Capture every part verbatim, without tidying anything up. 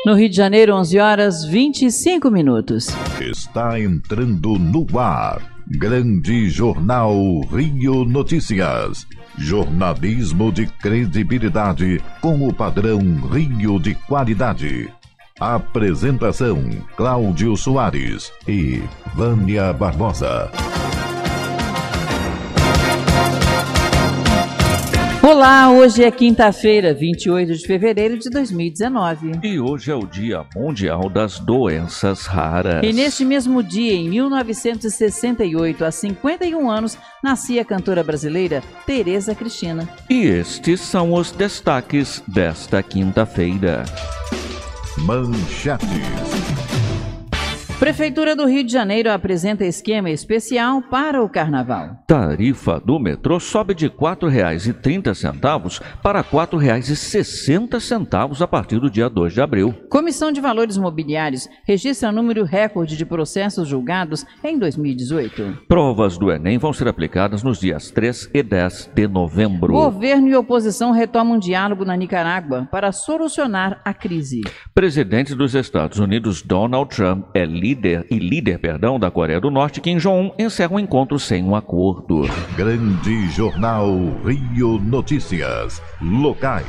No Rio de Janeiro, onze horas e vinte e cinco minutos. Está entrando no ar. Grande Jornal Rio Notícias. Jornalismo de credibilidade com o padrão Rio de qualidade. Apresentação: Cláudio Soares e Vânia Barbosa. Olá, hoje é quinta-feira, vinte e oito de fevereiro de dois mil e dezenove. E hoje é o Dia Mundial das Doenças Raras. E neste mesmo dia, em mil novecentos e sessenta e oito, há cinquenta e um anos, nascia a cantora brasileira Tereza Cristina. E estes são os destaques desta quinta-feira. Manchetes. Prefeitura do Rio de Janeiro apresenta esquema especial para o Carnaval. Tarifa do metrô sobe de quatro reais e trinta centavos para quatro reais e sessenta centavos a partir do dia dois de abril. Comissão de Valores Mobiliários registra número recorde de processos julgados em dois mil e dezoito. Provas do Enem vão ser aplicadas nos dias três e dez de novembro. Governo e oposição retomam um diálogo na Nicarágua para solucionar a crise. Presidente dos Estados Unidos, Donald Trump, é líder Líder e líder, perdão, da Coreia do Norte, Kim Jong-un, encerra o encontro sem um acordo. Grande Jornal Rio Notícias. Locais.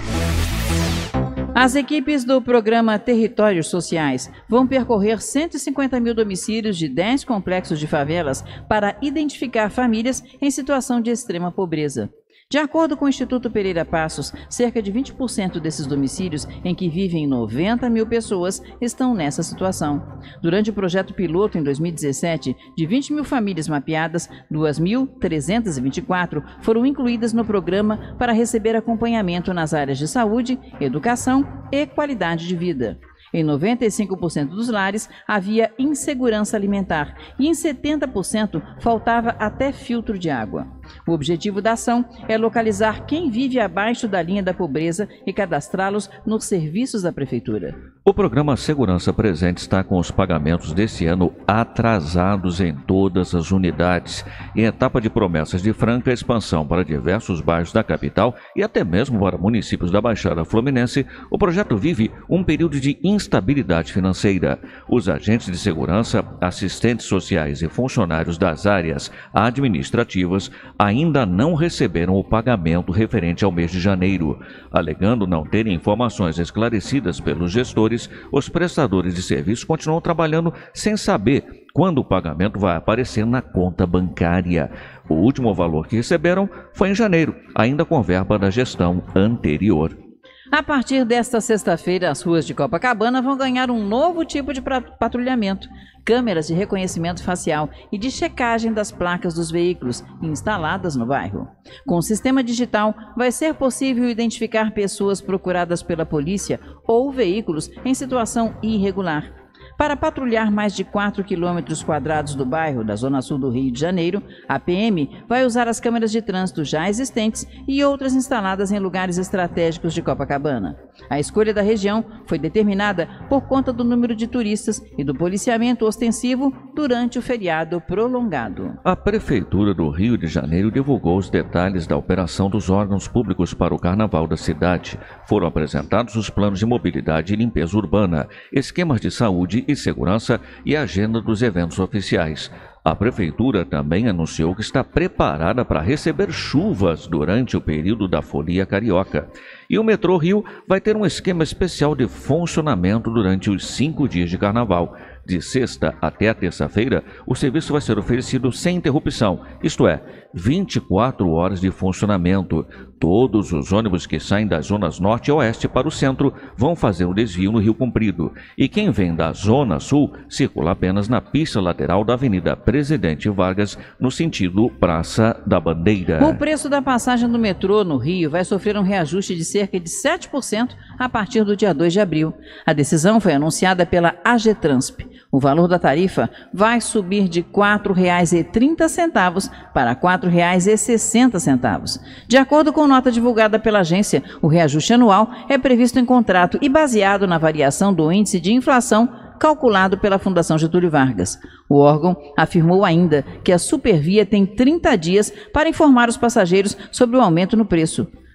As equipes do programa Territórios Sociais vão percorrer cento e cinquenta mil domicílios de dez complexos de favelas para identificar famílias em situação de extrema pobreza. De acordo com o Instituto Pereira Passos, cerca de vinte por cento desses domicílios, em que vivem noventa mil pessoas, estão nessa situação. Durante o projeto piloto em dois mil e dezessete, de vinte mil famílias mapeadas, duas mil trezentas e vinte e quatro foram incluídas no programa para receber acompanhamento nas áreas de saúde, educação e qualidade de vida. Em noventa e cinco por cento dos lares havia insegurança alimentar e em setenta por cento faltava até filtro de água. O objetivo da ação é localizar quem vive abaixo da linha da pobreza e cadastrá-los nos serviços da Prefeitura. O programa Segurança Presente está com os pagamentos desse ano atrasados em todas as unidades. Em etapa de promessas de franca expansão para diversos bairros da capital e até mesmo para municípios da Baixada Fluminense, o projeto vive um período de instabilidade financeira. Os agentes de segurança, assistentes sociais e funcionários das áreas administrativas ainda não receberam o pagamento referente ao mês de janeiro. Alegando não terem informações esclarecidas pelos gestores, os prestadores de serviço continuam trabalhando sem saber quando o pagamento vai aparecer na conta bancária. O último valor que receberam foi em janeiro, ainda com verba da gestão anterior. A partir desta sexta-feira, as ruas de Copacabana vão ganhar um novo tipo de patrulhamento. Câmeras de reconhecimento facial e de checagem das placas dos veículos instaladas no bairro. Com o sistema digital, vai ser possível identificar pessoas procuradas pela polícia ou veículos em situação irregular. Para patrulhar mais de quatro quilômetros quadrados do bairro da Zona Sul do Rio de Janeiro, a P M vai usar as câmeras de trânsito já existentes e outras instaladas em lugares estratégicos de Copacabana. A escolha da região foi determinada por conta do número de turistas e do policiamento ostensivo durante o feriado prolongado. A Prefeitura do Rio de Janeiro divulgou os detalhes da operação dos órgãos públicos para o Carnaval da cidade. Foram apresentados os planos de mobilidade e limpeza urbana, esquemas de saúde e segurança e a agenda dos eventos oficiais. A Prefeitura também anunciou que está preparada para receber chuvas durante o período da Folia Carioca. E o Metrô Rio vai ter um esquema especial de funcionamento durante os cinco dias de Carnaval. De sexta até a terça-feira, o serviço vai ser oferecido sem interrupção, isto é, vinte e quatro horas de funcionamento. Todos os ônibus que saem das zonas norte e oeste para o centro vão fazer o desvio no Rio Comprido. E quem vem da Zona Sul circula apenas na pista lateral da Avenida Presidente Vargas, no sentido Praça da Bandeira. O preço da passagem do metrô no Rio vai sofrer um reajuste de cerca de sete por cento a partir do dia dois de abril. A decisão foi anunciada pela AGETRANSP. O valor da tarifa vai subir de quatro reais e trinta centavos para quatro reais e sessenta centavos. De acordo com nota divulgada pela agência, o reajuste anual é previsto em contrato e baseado na variação do índice de inflação calculado pela Fundação Getúlio Vargas. O órgão afirmou ainda que a Supervia tem trinta dias para informar os passageiros sobre o aumento no preço.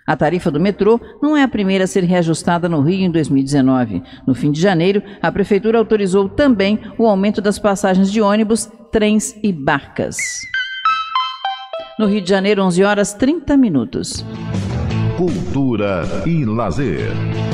A tarifa do metrô não é a primeira a ser reajustada no Rio em dois mil e dezenove. No fim de janeiro, a Prefeitura autorizou também o aumento das passagens de ônibus, trens e barcas. No Rio de Janeiro, onze horas e trinta minutos. Cultura e lazer.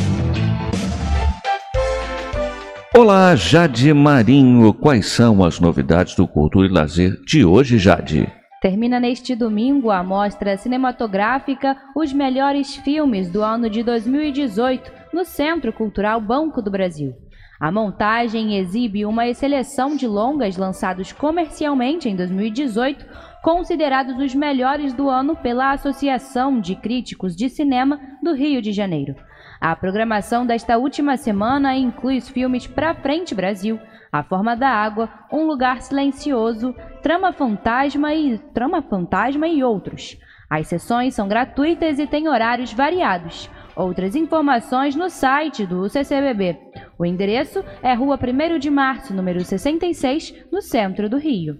Olá, Jade Marinho. Quais são as novidades do Cultura e Lazer de hoje, Jade? Termina neste domingo a mostra cinematográfica Os Melhores Filmes do ano de dois mil e dezoito no Centro Cultural Banco do Brasil. A montagem exibe uma seleção de longas lançados comercialmente em dois mil e dezoito, considerados os melhores do ano pela Associação de Críticos de Cinema do Rio de Janeiro. A programação desta última semana inclui os filmes Pra Frente Brasil, A Forma da Água, Um Lugar Silencioso, Trama Fantasma e Trama Fantasma e outros. As sessões são gratuitas e têm horários variados. Outras informações no site do C C B B. O endereço é Rua primeiro de Março, número sessenta e seis, no centro do Rio.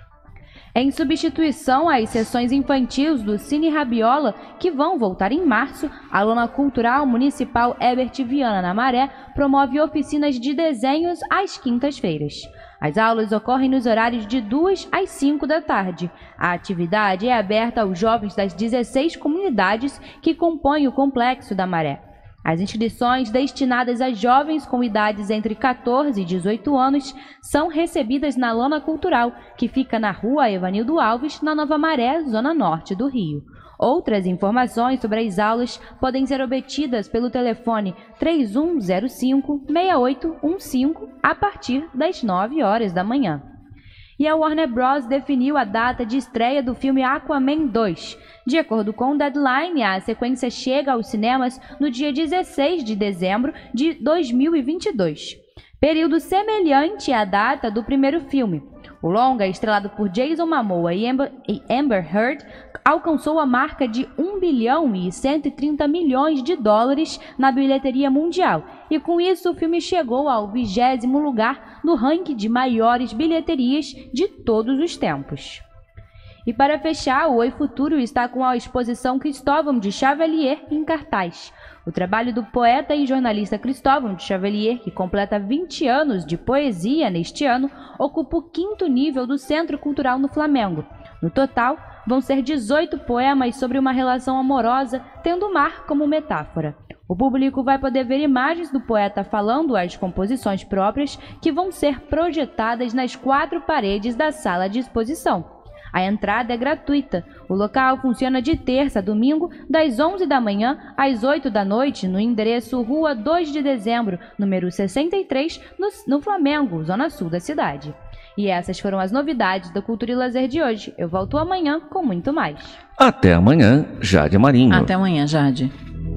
Em substituição às sessões infantis do Cine Rabiola, que vão voltar em março, a Lona Cultural Municipal Herbert Viana na Maré promove oficinas de desenhos às quintas-feiras. As aulas ocorrem nos horários de duas às cinco da tarde. A atividade é aberta aos jovens das dezesseis comunidades que compõem o Complexo da Maré. As inscrições destinadas a jovens com idades entre quatorze e dezoito anos são recebidas na Lona Cultural, que fica na Rua Evanildo Alves, na Nova Maré, zona norte do Rio. Outras informações sobre as aulas podem ser obtidas pelo telefone três um zero cinco, seis oito um cinco a partir das nove horas da manhã. E a Warner Bros. Definiu a data de estreia do filme Aquaman dois. De acordo com o Deadline, a sequência chega aos cinemas no dia dezesseis de dezembro de dois mil e vinte e dois, período semelhante à data do primeiro filme. O longa, estrelado por Jason Momoa e Amber, e Amber Heard, alcançou a marca de um bilhão e cento e trinta milhões de dólares na bilheteria mundial, e com isso o filme chegou ao vigésimo lugar no ranking de maiores bilheterias de todos os tempos. E para fechar, o Oi Futuro está com a exposição Cristóvão de Chavelier em cartaz. O trabalho do poeta e jornalista Cristóvão de Chavelier, que completa vinte anos de poesia neste ano, ocupa o quinto nível do Centro Cultural no Flamengo. No total, vão ser dezoito poemas sobre uma relação amorosa, tendo o mar como metáfora. O público vai poder ver imagens do poeta falando as composições próprias, que vão ser projetadas nas quatro paredes da sala de exposição. A entrada é gratuita. O local funciona de terça a domingo, das onze da manhã às oito da noite, no endereço Rua dois de Dezembro, número sessenta e três, no, no Flamengo, zona sul da cidade. E essas foram as novidades do Cultura e Lazer de hoje. Eu volto amanhã com muito mais. Até amanhã, Jade Marinho. Até amanhã, Jade.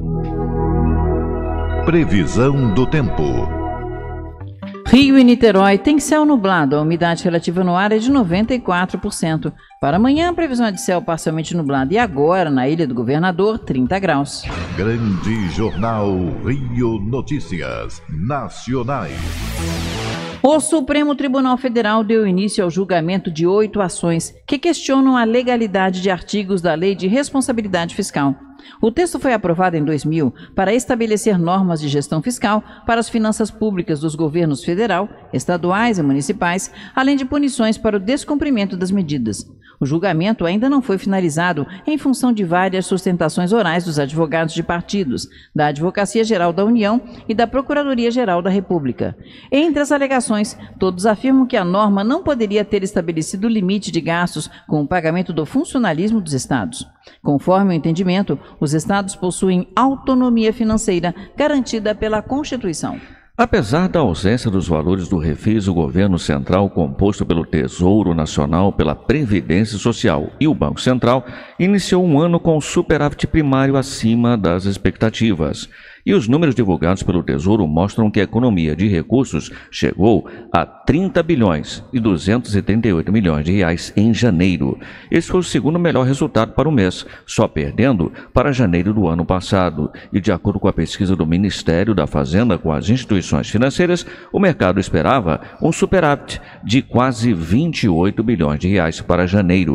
Previsão do tempo. Rio e Niterói tem céu nublado, a umidade relativa no ar é de noventa e quatro por cento. Para amanhã, a previsão é de céu parcialmente nublado e agora, na Ilha do Governador, trinta graus. Grande Jornal Rio Notícias Nacionais. O Supremo Tribunal Federal deu início ao julgamento de oito ações que questionam a legalidade de artigos da Lei de Responsabilidade Fiscal. O texto foi aprovado em dois mil para estabelecer normas de gestão fiscal para as finanças públicas dos governos federal, estaduais e municipais, além de punições para o descumprimento das medidas. O julgamento ainda não foi finalizado em função de várias sustentações orais dos advogados de partidos, da Advocacia Geral da União e da Procuradoria-Geral da República. Entre as alegações, todos afirmam que a norma não poderia ter estabelecido limite de gastos com o pagamento do funcionalismo dos estados. Conforme o entendimento, os estados possuem autonomia financeira garantida pela Constituição. Apesar da ausência dos valores do refis, o governo central, composto pelo Tesouro Nacional, pela Previdência Social e o Banco Central, iniciou um ano com superávit primário acima das expectativas. E os números divulgados pelo Tesouro mostram que a economia de recursos chegou a trinta bilhões e duzentos e trinta e oito milhões de reais em janeiro. Esse foi o segundo melhor resultado para o mês, só perdendo para janeiro do ano passado. E de acordo com a pesquisa do Ministério da Fazenda com as instituições financeiras, o mercado esperava um superávit de quase vinte e oito bilhões de reais para janeiro.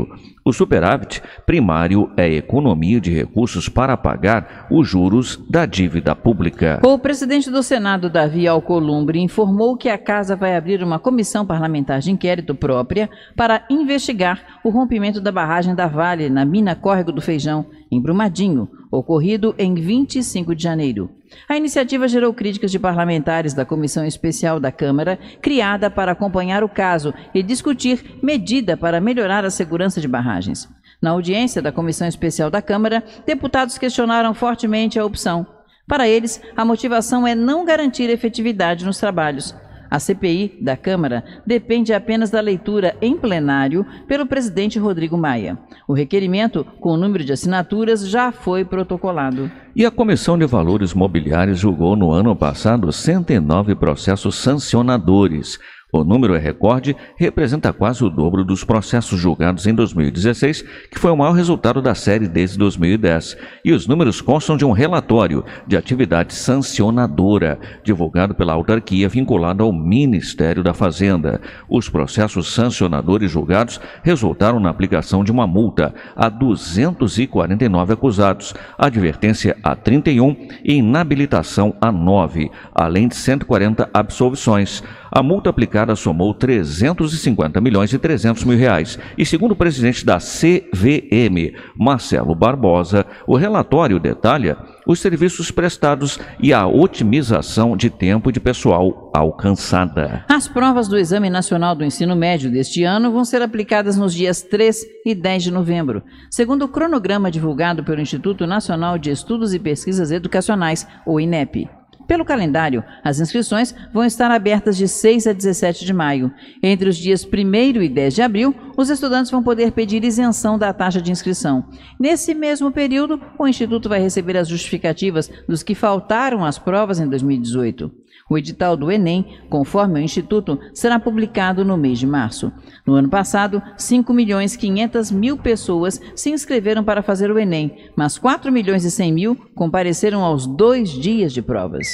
O superávit primário é economia de recursos para pagar os juros da dívida pública. O presidente do Senado, Davi Alcolumbre, informou que a Casa vai abrir uma comissão parlamentar de inquérito própria para investigar o rompimento da barragem da Vale na mina Córrego do Feijão, em Brumadinho, ocorrido em vinte e cinco de janeiro. A iniciativa gerou críticas de parlamentares da Comissão Especial da Câmara, criada para acompanhar o caso e discutir medida para melhorar a segurança de barragens. Na audiência da Comissão Especial da Câmara, deputados questionaram fortemente a opção. Para eles, a motivação é não garantir efetividade nos trabalhos. A C P I da Câmara depende apenas da leitura em plenário pelo presidente Rodrigo Maia. O requerimento, com o número de assinaturas, já foi protocolado. E a Comissão de Valores Mobiliários julgou no ano passado cento e nove processos sancionadores. O número é recorde, representa quase o dobro dos processos julgados em dois mil e dezesseis, que foi o maior resultado da série desde dois mil e dez. E os números constam de um relatório de atividade sancionadora, divulgado pela autarquia vinculada ao Ministério da Fazenda. Os processos sancionadores julgados resultaram na aplicação de uma multa a duzentos e quarenta e nove acusados, advertência a trinta e um e inabilitação a nove, além de cento e quarenta absolvições. A multa aplicada somou trezentos e cinquenta milhões e trezentos mil reais. E segundo o presidente da C V M, Marcelo Barbosa, o relatório detalha os serviços prestados e a otimização de tempo de pessoal alcançada. As provas do Exame Nacional do Ensino Médio deste ano vão ser aplicadas nos dias três e dez de novembro, segundo o cronograma divulgado pelo Instituto Nacional de Estudos e Pesquisas Educacionais, o INEP. Pelo calendário, as inscrições vão estar abertas de seis a dezessete de maio. Entre os dias primeiro e dez de abril, os estudantes vão poder pedir isenção da taxa de inscrição. Nesse mesmo período, o Instituto vai receber as justificativas dos que faltaram às provas em dois mil e dezoito. O edital do Enem, conforme o Instituto, será publicado no mês de março. No ano passado, cinco milhões e quinhentas mil pessoas se inscreveram para fazer o Enem, mas quatro milhões e cem mil compareceram aos dois dias de provas.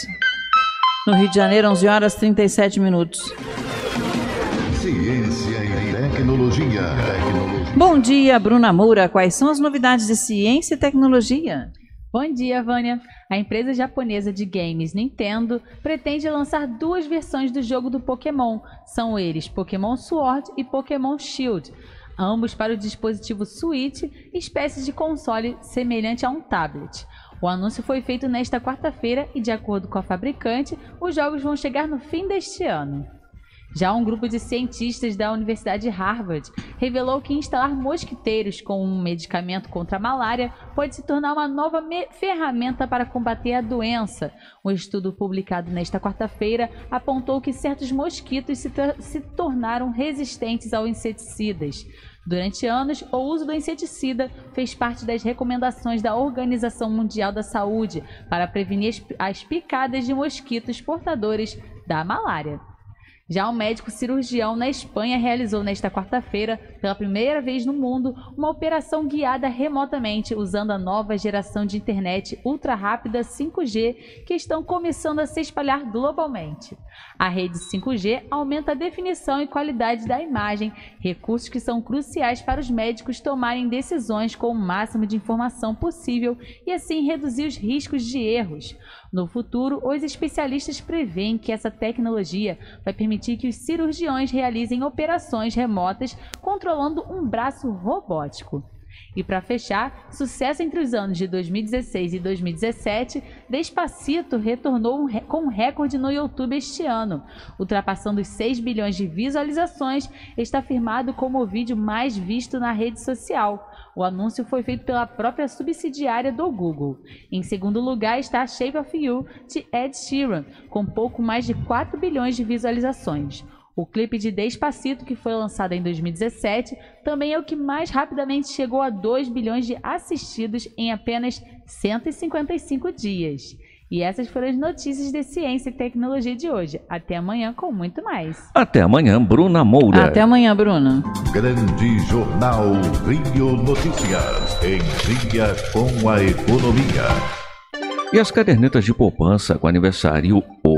No Rio de Janeiro, onze horas e trinta e sete minutos. Ciência e tecnologia. tecnologia. Bom dia, Bruna Moura. Quais são as novidades de ciência e tecnologia? Bom dia, Vânia. A empresa japonesa de games Nintendo pretende lançar duas versões do jogo do Pokémon. São eles Pokémon Sword e Pokémon Shield, ambos para o dispositivo Switch, espécie de console semelhante a um tablet. O anúncio foi feito nesta quarta-feira e, de acordo com a fabricante, os jogos vão chegar no fim deste ano. Já um grupo de cientistas da Universidade de Harvard revelou que instalar mosquiteiros com um medicamento contra a malária pode se tornar uma nova ferramenta para combater a doença. Um estudo publicado nesta quarta-feira apontou que certos mosquitos se, se tornaram resistentes aos inseticidas. Durante anos, o uso do inseticida fez parte das recomendações da Organização Mundial da Saúde para prevenir as picadas de mosquitos portadores da malária. Já um médico cirurgião na Espanha realizou nesta quarta-feira, pela primeira vez no mundo, uma operação guiada remotamente usando a nova geração de internet ultra rápida cinco G que estão começando a se espalhar globalmente. A rede cinco G aumenta a definição e qualidade da imagem, recursos que são cruciais para os médicos tomarem decisões com o máximo de informação possível e assim reduzir os riscos de erros. No futuro, os especialistas preveem que essa tecnologia vai permitir que os cirurgiões realizem operações remotas controlando um braço robótico. E para fechar, sucesso entre os anos de dois mil e dezesseis e dois mil e dezessete, Despacito retornou com um recorde no YouTube este ano. Ultrapassando os seis bilhões de visualizações, está firmado como o vídeo mais visto na rede social. O anúncio foi feito pela própria subsidiária do Google. Em segundo lugar está Shape of You, de Ed Sheeran, com pouco mais de quatro bilhões de visualizações. O clipe de Despacito, que foi lançado em dois mil e dezessete, também é o que mais rapidamente chegou a dois bilhões de assistidos em apenas cento e cinquenta e cinco dias. E essas foram as notícias de ciência e tecnologia de hoje. Até amanhã com muito mais. Até amanhã, Bruna Moura. Até amanhã, Bruna. Grande Jornal Rio Notícias. Em dia com a economia. E as cadernetas de poupança com aniversário hoje.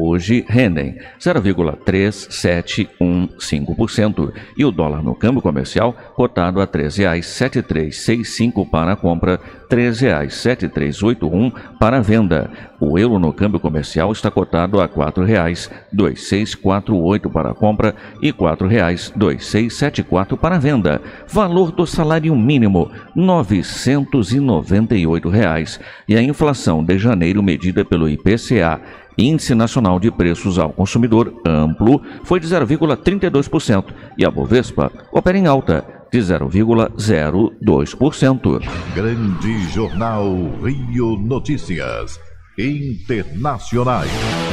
hoje rendem zero vírgula três sete um cinco por cento e o dólar no câmbio comercial cotado a três reais setenta e três sessenta e cinco para a compra, três reais setenta e três oitenta e um para a venda. O euro no câmbio comercial está cotado a quatro reais vinte e seis quarenta e oito para a compra e quatro reais vinte e seis setenta e quatro para a venda. Valor do salário mínimo novecentos e noventa e oito reais e a inflação de janeiro medida pelo I P C A, Índice Nacional de Preços ao Consumidor Amplo, foi de zero vírgula trinta e dois por cento e a Bovespa opera em alta de zero vírgula zero dois por cento. Grande Jornal Rio Notícias Internacionais.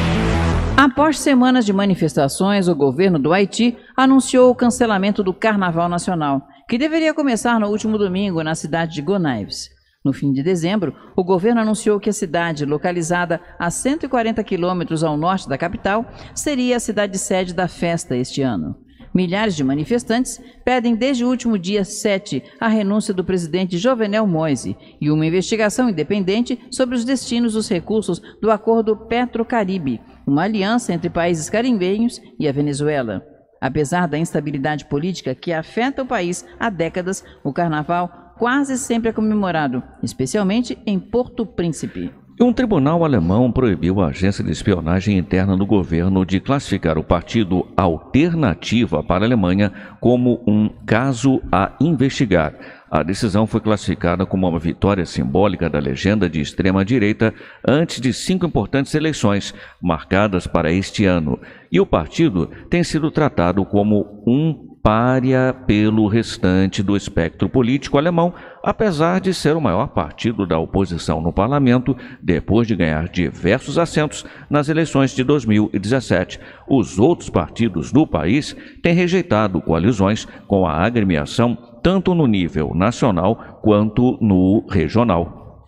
Após semanas de manifestações, o governo do Haiti anunciou o cancelamento do Carnaval Nacional, que deveria começar no último domingo na cidade de Gonaives. No fim de dezembro, o governo anunciou que a cidade, localizada a cento e quarenta quilômetros ao norte da capital, seria a cidade sede da festa este ano. Milhares de manifestantes pedem desde o último dia sete a renúncia do presidente Jovenel Moise e uma investigação independente sobre os destinos dos recursos do Acordo Petro-Caribe, uma aliança entre países caribenhos e a Venezuela. Apesar da instabilidade política que afeta o país há décadas, o carnaval quase sempre é comemorado, especialmente em Porto Príncipe. Um tribunal alemão proibiu a agência de espionagem interna do governo de classificar o partido Alternativa para a Alemanha como um caso a investigar. A decisão foi classificada como uma vitória simbólica da legenda de extrema-direita antes de cinco importantes eleições marcadas para este ano. E o partido tem sido tratado como um pária pelo restante do espectro político alemão, apesar de ser o maior partido da oposição no parlamento, depois de ganhar diversos assentos nas eleições de dois mil e dezessete. Os outros partidos do país têm rejeitado coalizões com a agremiação, tanto no nível nacional quanto no regional.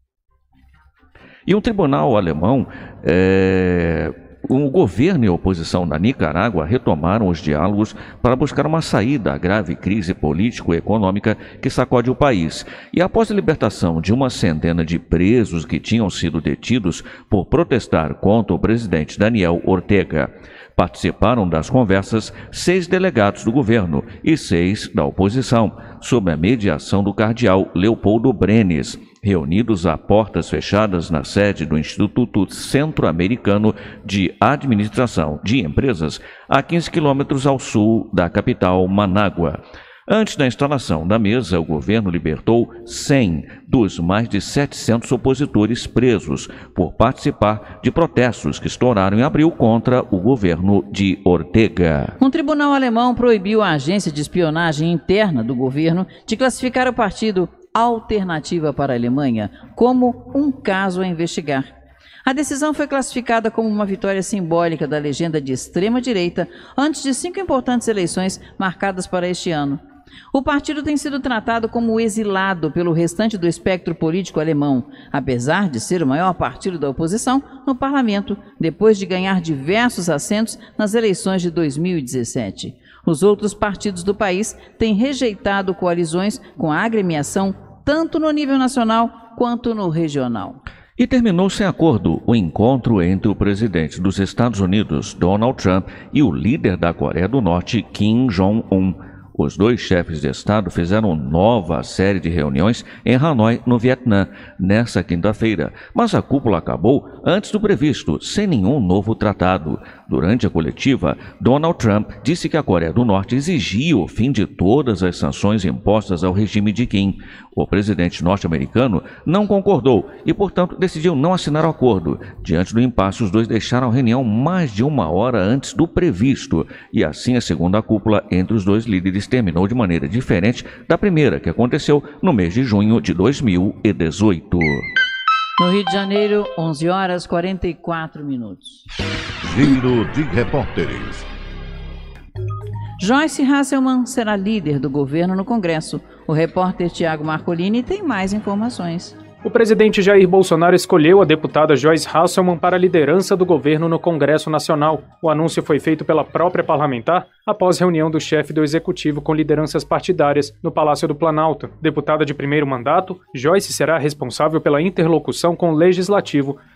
E um tribunal alemão é... O governo e a oposição da Nicarágua retomaram os diálogos para buscar uma saída à grave crise político-econômica que sacode o país. E após a libertação de uma centena de presos que tinham sido detidos por protestar contra o presidente Daniel Ortega, participaram das conversas seis delegados do governo e seis da oposição, sob a mediação do cardeal Leopoldo Brenes, reunidos a portas fechadas na sede do Instituto Centro-Americano de Administração de Empresas, a quinze quilômetros ao sul da capital, Manágua. Antes da instalação da mesa, o governo libertou cem dos mais de setecentos opositores presos por participar de protestos que estouraram em abril contra o governo de Ortega. Um tribunal alemão proibiu a agência de espionagem interna do governo de classificar o partido Alternativa para a Alemanha como um caso a investigar. A decisão foi classificada como uma vitória simbólica da legenda de extrema-direita antes de cinco importantes eleições marcadas para este ano. O partido tem sido tratado como exilado pelo restante do espectro político alemão, apesar de ser o maior partido da oposição no parlamento, depois de ganhar diversos assentos nas eleições de dois mil e dezessete. Os outros partidos do país têm rejeitado coalizões com a agremiação tanto no nível nacional quanto no regional. E terminou sem acordo o encontro entre o presidente dos Estados Unidos, Donald Trump, e o líder da Coreia do Norte, Kim Jong-un. Os dois chefes de Estado fizeram nova série de reuniões em Hanoi, no Vietnã, nesta quinta-feira, mas a cúpula acabou antes do previsto, sem nenhum novo tratado. Durante a coletiva, Donald Trump disse que a Coreia do Norte exigia o fim de todas as sanções impostas ao regime de Kim. O presidente norte-americano não concordou e, portanto, decidiu não assinar o acordo. Diante do impasse, os dois deixaram a reunião mais de uma hora antes do previsto. E assim, a segunda cúpula entre os dois líderes terminou de maneira diferente da primeira, que aconteceu no mês de junho de dois mil e dezoito. No Rio de Janeiro, onze horas e quarenta e quatro minutos. Giro de repórteres. Joyce Hasselmann será líder do governo no Congresso. O repórter Tiago Marcolini tem mais informações. O presidente Jair Bolsonaro escolheu a deputada Joyce Hasselmann para a liderança do governo no Congresso Nacional. O anúncio foi feito pela própria parlamentar após reunião do chefe do Executivo com lideranças partidárias no Palácio do Planalto. Deputada de primeiro mandato, Joyce será responsável pela interlocução com o Legislativo,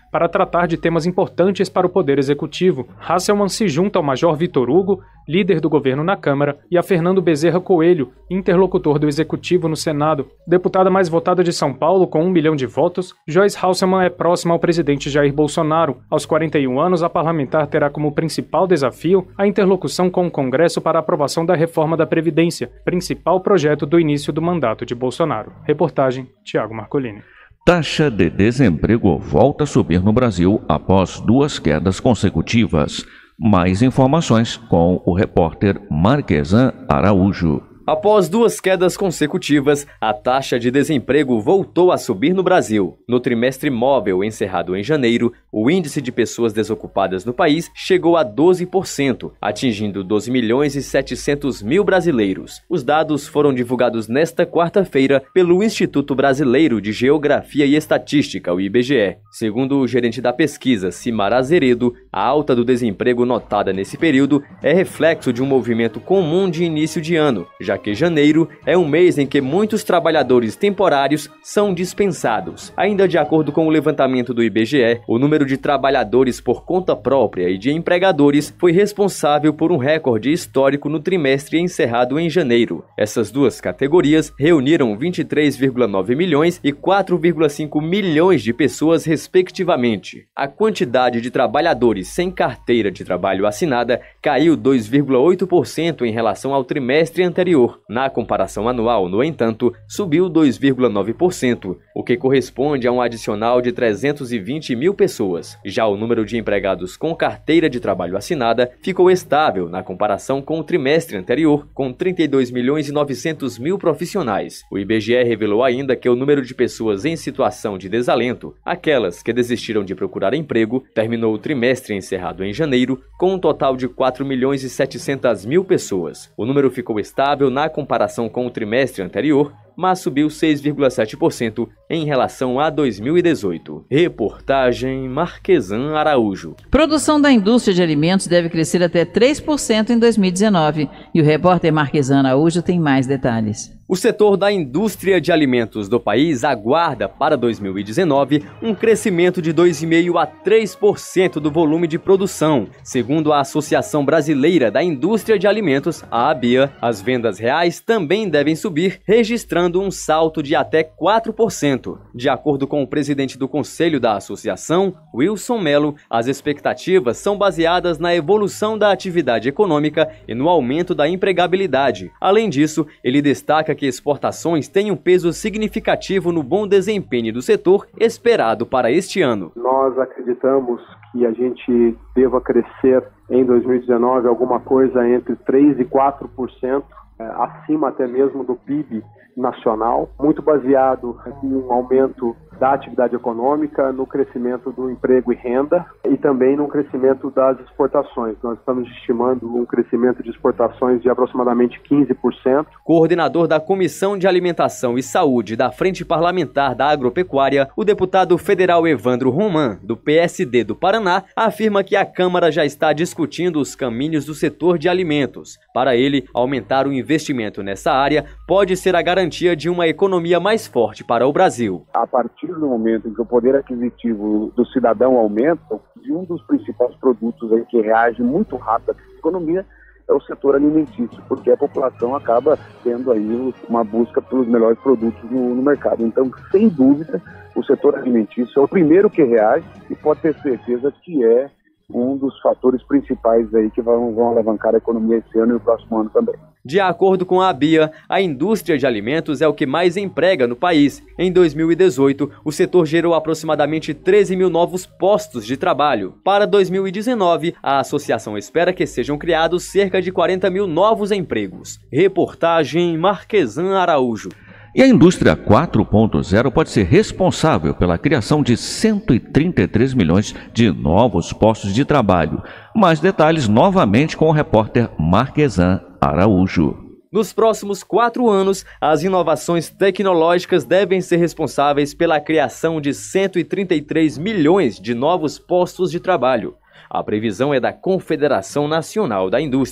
para tratar de temas importantes para o Poder Executivo. Hasselmann se junta ao Major Vitor Hugo, líder do governo na Câmara, e a Fernando Bezerra Coelho, interlocutor do Executivo no Senado. Deputada mais votada de São Paulo, com um milhão de votos, Joyce Hasselmann é próxima ao presidente Jair Bolsonaro. Aos quarenta e um anos, a parlamentar terá como principal desafio a interlocução com o Congresso para a aprovação da reforma da Previdência, principal projeto do início do mandato de Bolsonaro. Reportagem, Tiago Marcolini. Taxa de desemprego volta a subir no Brasil após duas quedas consecutivas. Mais informações com o repórter Marquesan Araújo. Após duas quedas consecutivas, a taxa de desemprego voltou a subir no Brasil. No trimestre móvel encerrado em janeiro, o índice de pessoas desocupadas no país chegou a doze por cento, atingindo doze milhões e setecentos mil brasileiros. Os dados foram divulgados nesta quarta-feira pelo Instituto Brasileiro de Geografia e Estatística, o I B G E. Segundo o gerente da pesquisa, Cimar Azeredo, a alta do desemprego notada nesse período é reflexo de um movimento comum de início de ano, já que janeiro é um mês em que muitos trabalhadores temporários são dispensados. Ainda de acordo com o levantamento do I B G E, o número de trabalhadores por conta própria e de empregadores foi responsável por um recorde histórico no trimestre encerrado em janeiro. Essas duas categorias reuniram vinte e três vírgula nove milhões e quatro vírgula cinco milhões de pessoas, respectivamente. A quantidade de trabalhadores sem carteira de trabalho assinada caiu dois vírgula oito por cento em relação ao trimestre anterior. Na comparação anual, no entanto, subiu dois vírgula nove por cento, o que corresponde a um adicional de trezentos e vinte mil pessoas. Já o número de empregados com carteira de trabalho assinada ficou estável na comparação com o trimestre anterior, com trinta e dois milhões e novecentos mil profissionais. O I B G E revelou ainda que o número de pessoas em situação de desalento, aquelas que desistiram de procurar emprego, terminou o trimestre encerrado em janeiro com um total de quatro milhões e setecentas mil pessoas. O número ficou estável na comparação com o trimestre anterior, mas subiu seis vírgula sete por cento em relação a dois mil e dezoito. Reportagem Marquesan Araújo. Produção da indústria de alimentos deve crescer até três por cento em dois mil e dezenove e o repórter Marquesan Araújo tem mais detalhes. O setor da indústria de alimentos do país aguarda para dois mil e dezenove um crescimento de dois vírgula cinco a três por cento do volume de produção. Segundo a Associação Brasileira da Indústria de Alimentos, a ABIA, as vendas reais também devem subir, registrando um salto de até quatro por cento. De acordo com o presidente do Conselho da Associação, Wilson Melo, as expectativas são baseadas na evolução da atividade econômica e no aumento da empregabilidade. Além disso, ele destaca que exportações têm um peso significativo no bom desempenho do setor esperado para este ano. Nós acreditamos que a gente deva crescer em dois mil e dezenove alguma coisa entre três e quatro por cento, acima até mesmo do P I B nacional, muito baseado em um aumento da atividade econômica, no crescimento do emprego e renda e também no crescimento das exportações. Nós estamos estimando um crescimento de exportações de aproximadamente quinze por cento. Coordenador da Comissão de Alimentação e Saúde da Frente Parlamentar da Agropecuária, o deputado federal Evandro Roman, do P S D do Paraná, afirma que a Câmara já está discutindo os caminhos do setor de alimentos. Para ele, aumentar o investimento nessa área pode ser a garantia de uma economia mais forte para o Brasil. A partir do momento em que o poder aquisitivo do cidadão aumenta, e um dos principais produtos aí que reage muito rápido à economia é o setor alimentício, porque a população acaba tendo aí uma busca pelos melhores produtos no, no mercado. Então, sem dúvida, o setor alimentício é o primeiro que reage e pode ter certeza que é um dos fatores principais aí que vão, vão alavancar a economia esse ano e no próximo ano também. De acordo com a ABIA, a indústria de alimentos é o que mais emprega no país. Em dois mil e dezoito, o setor gerou aproximadamente treze mil novos postos de trabalho. Para dois mil e dezenove, a associação espera que sejam criados cerca de quarenta mil novos empregos. Reportagem Marquesan Araújo. E a indústria quatro ponto zero pode ser responsável pela criação de cento e trinta e três milhões de novos postos de trabalho. Mais detalhes novamente com o repórter Marquesan Araújo. Nos próximos quatro anos, as inovações tecnológicas devem ser responsáveis pela criação de cento e trinta e três milhões de novos postos de trabalho. A previsão é da Confederação Nacional da Indústria.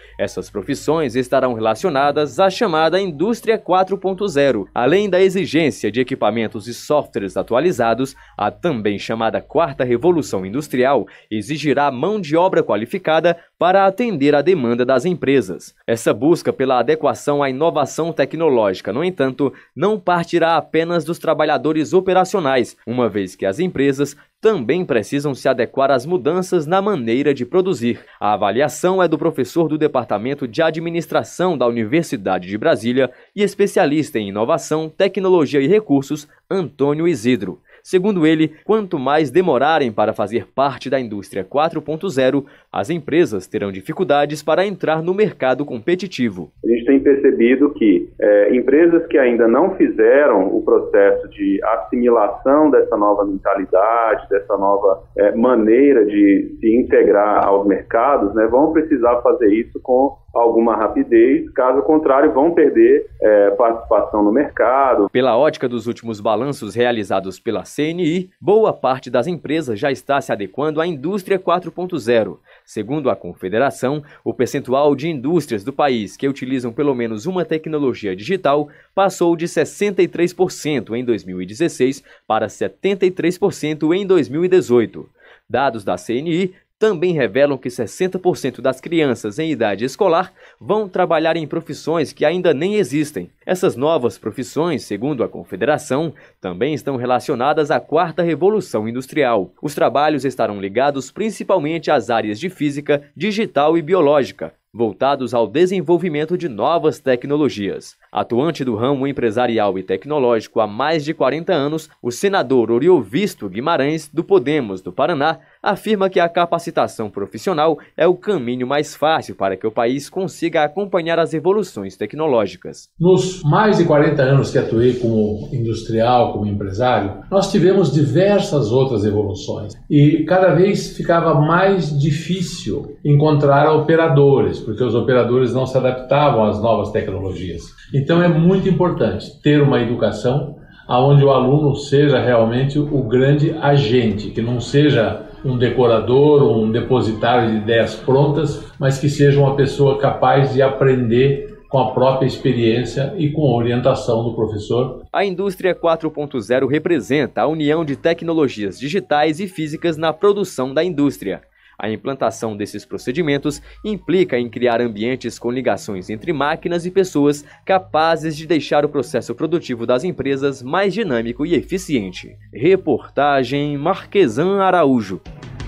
Essas profissões estarão relacionadas à chamada Indústria quatro ponto zero. Além da exigência de equipamentos e softwares atualizados, a também chamada Quarta Revolução Industrial exigirá mão de obra qualificada para atender à demanda das empresas. Essa busca pela adequação à inovação tecnológica, no entanto, não partirá apenas dos trabalhadores operacionais, uma vez que as empresas também precisam se adequar às mudanças na maneira de produzir. A avaliação é do professor do Departamento de Administração da Universidade de Brasília e especialista em inovação, tecnologia e recursos, Antônio Isidro. Segundo ele, quanto mais demorarem para fazer parte da indústria quatro ponto zero, as empresas terão dificuldades para entrar no mercado competitivo. A gente tem percebido que é, empresas que ainda não fizeram o processo de assimilação dessa nova mentalidade, dessa nova é, maneira de se integrar aos mercados, né, vão precisar fazer isso com alguma rapidez, caso contrário vão perder é, participação no mercado. Pela ótica dos últimos balanços realizados pela C N I, boa parte das empresas já está se adequando à indústria quatro ponto zero. Segundo a Confederação, o percentual de indústrias do país que utilizam pelo menos uma tecnologia digital passou de sessenta e três por cento em dois mil e dezesseis para setenta e três por cento em dois mil e dezoito. Dados da C N I também revelam que sessenta por cento das crianças em idade escolar vão trabalhar em profissões que ainda nem existem. Essas novas profissões, segundo a Confederação, também estão relacionadas à quarta revolução industrial. Os trabalhos estarão ligados principalmente às áreas de física, digital e biológica, voltados ao desenvolvimento de novas tecnologias. Atuante do ramo empresarial e tecnológico há mais de quarenta anos, o senador Oriovisto Guimarães, do Podemos do Paraná, afirma que a capacitação profissional é o caminho mais fácil para que o país consiga acompanhar as evoluções tecnológicas. Nos mais de quarenta anos que atuei como industrial, como empresário, nós tivemos diversas outras evoluções e cada vez ficava mais difícil encontrar operadores, porque os operadores não se adaptavam às novas tecnologias. Então é muito importante ter uma educação onde o aluno seja realmente o grande agente, que não seja um decorador ou um depositário de ideias prontas, mas que seja uma pessoa capaz de aprender com a própria experiência e com a orientação do professor. A indústria quatro ponto zero representa a união de tecnologias digitais e físicas na produção da indústria. A implantação desses procedimentos implica em criar ambientes com ligações entre máquinas e pessoas capazes de deixar o processo produtivo das empresas mais dinâmico e eficiente. Reportagem Marquesan Araújo.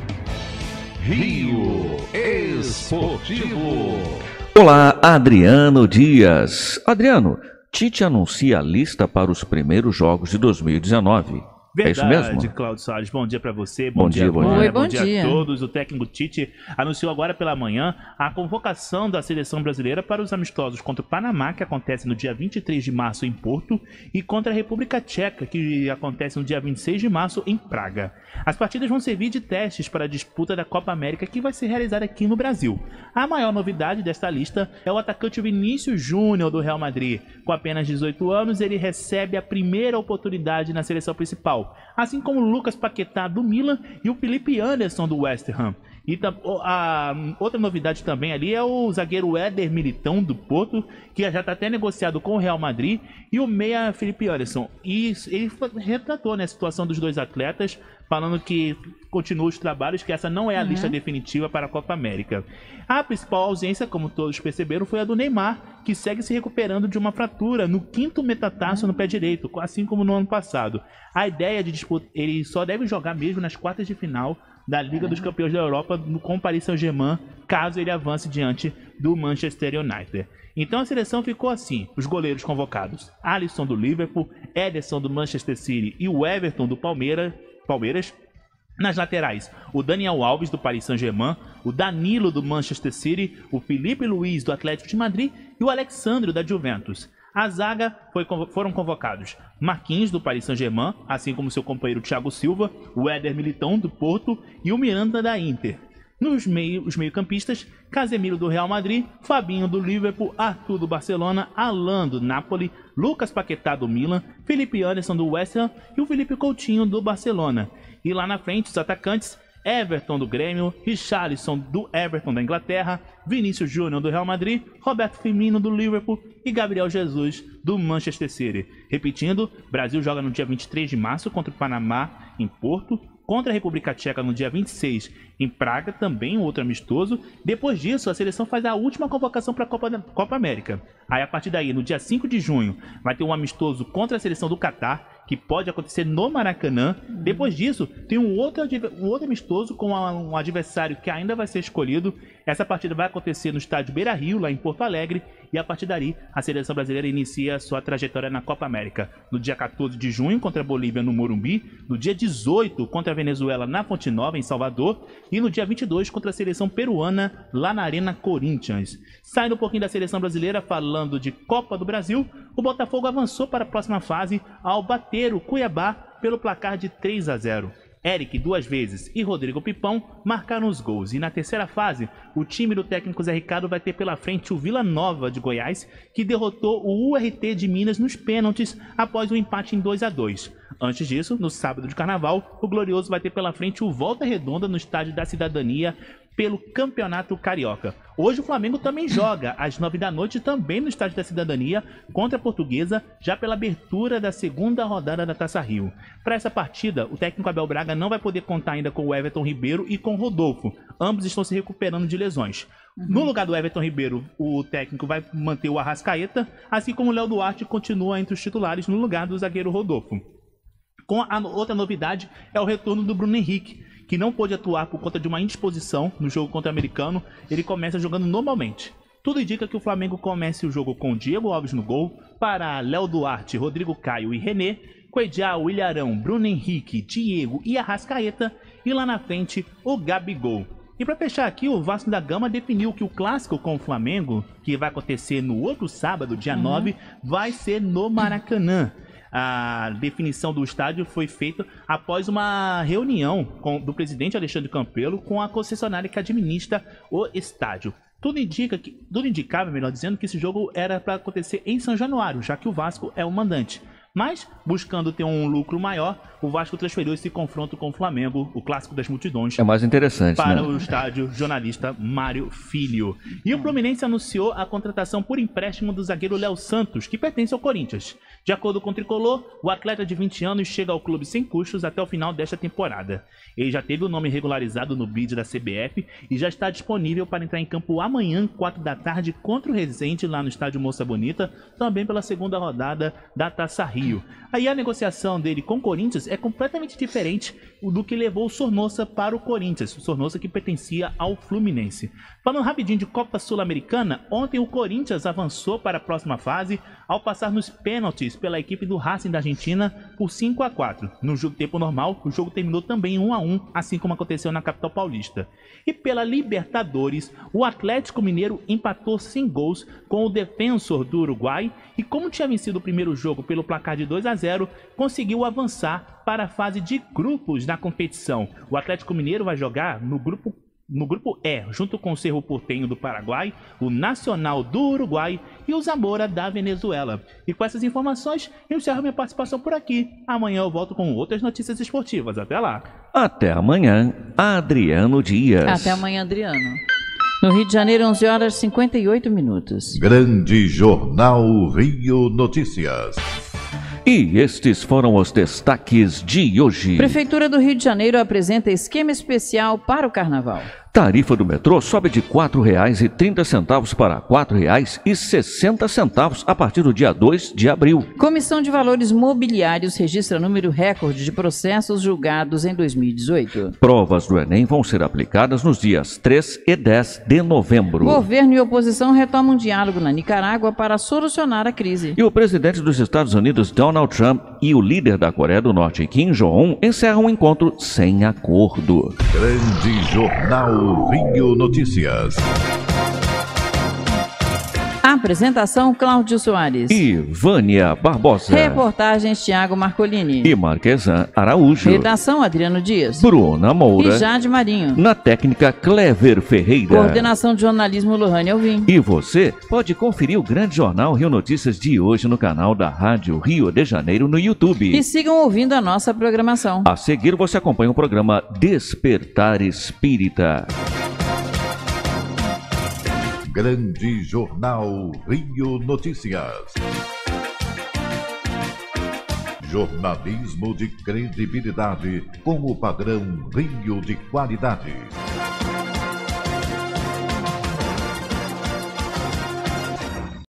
Rio Esportivo. Olá, Adriano Dias. Adriano, Tite anuncia a lista para os primeiros jogos de dois mil e dezenove. Verdade, é isso mesmo? Cláudio Salles. Bom dia para você, bom, bom dia, dia, bom Ana, dia. bom, Oi, bom dia, dia a todos. O técnico Tite anunciou agora pela manhã a convocação da seleção brasileira para os amistosos contra o Panamá, que acontece no dia vinte e três de março em Porto, e contra a República Tcheca, que acontece no dia vinte e seis de março em Praga. As partidas vão servir de testes para a disputa da Copa América, que vai ser realizada aqui no Brasil. A maior novidade desta lista é o atacante Vinícius Júnior do Real Madrid. Com apenas dezoito anos, ele recebe a primeira oportunidade na seleção principal, assim como Lucas Paquetá do Milan e o Felipe Anderson do West Ham. E a outra novidade também ali é o zagueiro Éder Militão do Porto, que já está até negociado com o Real Madrid, e o meia Felipe Anderson. E ele retratou, né, a situação dos dois atletas, falando que continua os trabalhos, que essa não é a uhum. lista definitiva para a Copa América. A principal ausência, como todos perceberam, foi a do Neymar, que segue se recuperando de uma fratura no quinto metatarso uhum. no pé direito, assim como no ano passado. A ideia de disputa, ele só deve jogar mesmo nas quartas de final da Liga dos Campeões da Europa com o Paris Saint-Germain, caso ele avance diante do Manchester United. Então a seleção ficou assim: os goleiros convocados, Alisson do Liverpool, Ederson do Manchester City e o Everton do Palmeiras. Palmeiras. Nas laterais, o Daniel Alves do Paris Saint-Germain, o Danilo do Manchester City, o Felipe Luiz do Atlético de Madrid e o Alexandre da Juventus. A zaga foi, foram convocados Marquinhos do Paris Saint-Germain, assim como seu companheiro Thiago Silva, o Éder Militão do Porto e o Miranda da Inter. Nos meio, os meio-campistas, Casemiro do Real Madrid, Fabinho do Liverpool, Arthur do Barcelona, Alan do Napoli, Lucas Paquetá do Milan, Felipe Anderson do West Ham e o Felipe Coutinho do Barcelona. E lá na frente, os atacantes, Everton do Grêmio, Richarlison do Everton da Inglaterra, Vinícius Júnior do Real Madrid, Roberto Firmino do Liverpool e Gabriel Jesus do Manchester City. Repetindo, Brasil joga no dia vinte e três de março contra o Panamá em Porto, contra a República Tcheca no dia vinte e seis em Praga, também um outro amistoso. Depois disso, a seleção faz a última convocação para a Copa, Copa América. Aí, a partir daí, no dia cinco de junho, vai ter um amistoso contra a seleção do Catar, que pode acontecer no Maracanã. Depois disso, tem um outro, um outro amistoso com um adversário que ainda vai ser escolhido. Essa partida vai acontecer no estádio Beira-Rio, lá em Porto Alegre. E a partir daí, a seleção brasileira inicia sua trajetória na Copa América. No dia quatorze de junho, contra a Bolívia, no Morumbi. No dia dezoito, contra a Venezuela, na Fonte Nova, em Salvador. E no dia vinte e dois, contra a seleção peruana, lá na Arena Corinthians. Saindo um pouquinho da seleção brasileira, falando de Copa do Brasil, o Botafogo avançou para a próxima fase ao bater o Cuiabá pelo placar de três a zero. Eric duas vezes e Rodrigo Pipão marcaram os gols. E na terceira fase, o time do técnico Zé Ricardo vai ter pela frente o Vila Nova de Goiás, que derrotou o U R T de Minas nos pênaltis após um empate em dois a dois. Antes disso, no sábado de carnaval, o Glorioso vai ter pela frente o Volta Redonda no Estádio da Cidadania pelo Campeonato Carioca. Hoje o Flamengo também joga às nove da noite também no Estádio da Cidadania contra a Portuguesa, já pela abertura da segunda rodada da Taça Rio. Para essa partida, o técnico Abel Braga não vai poder contar ainda com o Everton Ribeiro e com o Rodolfo. Ambos estão se recuperando de lesões. Uhum. No lugar do Everton Ribeiro, o técnico vai manter o Arrascaeta, assim como o Léo Duarte continua entre os titulares no lugar do zagueiro Rodolfo. Com a outra novidade é o retorno do Bruno Henrique, que não pôde atuar por conta de uma indisposição no jogo contra o Americano. Ele começa jogando normalmente. Tudo indica que o Flamengo comece o jogo com Diego Alves no gol, para Léo Duarte, Rodrigo Caio e René, Coedial, Ilharão, Bruno Henrique, Diego e Arrascaeta, e lá na frente o Gabigol. E para fechar aqui, o Vasco da Gama definiu que o clássico com o Flamengo, que vai acontecer no outro sábado, dia uhum. nove, vai ser no Maracanã. A definição do estádio foi feita após uma reunião com, do presidente Alexandre Campelo com a concessionária que administra o estádio. Tudo indica que, tudo indicava, melhor dizendo, que esse jogo era para acontecer em São Januário, já que o Vasco é o mandante. Mas, buscando ter um lucro maior, o Vasco transferiu esse confronto com o Flamengo, o clássico das multidões, é mais interessante, para né? o estádio jornalista Mário Filho. E o Fluminense anunciou a contratação por empréstimo do zagueiro Léo Santos, que pertence ao Corinthians. De acordo com o Tricolor, o atleta de vinte anos chega ao clube sem custos até o final desta temporada. Ele já teve o nome regularizado no bid da C B F e já está disponível para entrar em campo amanhã, quatro da tarde, contra o Resende, lá no estádio Moça Bonita, também pela segunda rodada da Taça Rio. Aí a negociação dele com o Corinthians é completamente diferente do que levou o Sornosa para o Corinthians, o Sornosa que pertencia ao Fluminense. Falando rapidinho de Copa Sul-Americana, ontem o Corinthians avançou para a próxima fase ao passar nos pênaltis pela equipe do Racing da Argentina por cinco a quatro. No jogo tempo normal, o jogo terminou também um a um, assim como aconteceu na capital paulista. E pela Libertadores, o Atlético Mineiro empatou sem gols com o Defensor do Uruguai e, como tinha vencido o primeiro jogo pelo placar de dois a zero, conseguiu avançar para a fase de grupos da competição. O Atlético Mineiro vai jogar no grupo No grupo E, junto com o Cerro Porteño do Paraguai, o Nacional do Uruguai e o Zamora da Venezuela. E com essas informações, eu encerro minha participação por aqui. Amanhã eu volto com outras notícias esportivas. Até lá. Até amanhã, Adriano Dias. Até amanhã, Adriano. No Rio de Janeiro, onze horas e cinquenta e oito minutos. Grande Jornal Rio Notícias. E estes foram os destaques de hoje. Prefeitura do Rio de Janeiro apresenta esquema especial para o Carnaval. Tarifa do metrô sobe de quatro reais e trinta centavos para quatro reais e sessenta centavos a partir do dia dois de abril. Comissão de Valores Mobiliários registra número recorde de processos julgados em dois mil e dezoito. Provas do Enem vão ser aplicadas nos dias três e dez de novembro. Governo e oposição retomam um diálogo na Nicarágua para solucionar a crise. E o presidente dos Estados Unidos, Donald Trump, e o líder da Coreia do Norte, Kim Jong-un, encerram um encontro sem acordo. Grande Jornal Rio Notícias. A Apresentação Cláudio Soares. E Vânia Barbosa. Reportagens Tiago Marcolini. E Marquesan Araújo. Redação Adriano Dias. Bruna Moura. E Jade Marinho. Na técnica Clever Ferreira. Coordenação de jornalismo Lohane Alvim. E você pode conferir o grande jornal Rio Notícias de hoje no canal da Rádio Rio de Janeiro no YouTube. E sigam ouvindo a nossa programação. A seguir você acompanha o programa Despertar Espírita. Grande Jornal Rio Notícias. Jornalismo de credibilidade com o padrão Rio de qualidade.